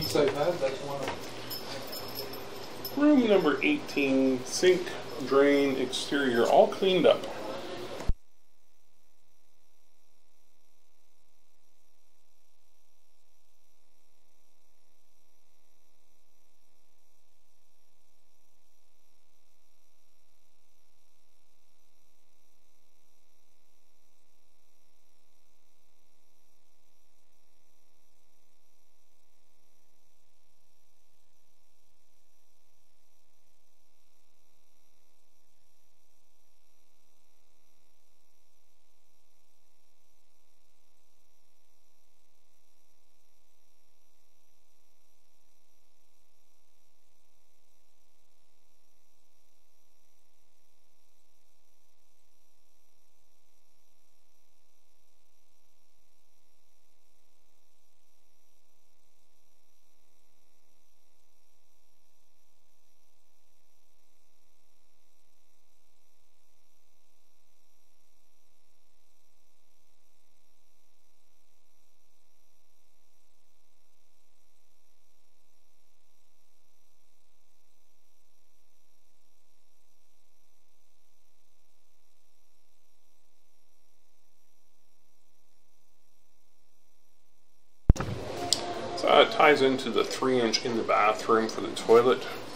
sheets I've had, that's one of them. Room number 18, sink, drain, exterior, all cleaned up. So it ties into the 3-inch in the bathroom for the toilet.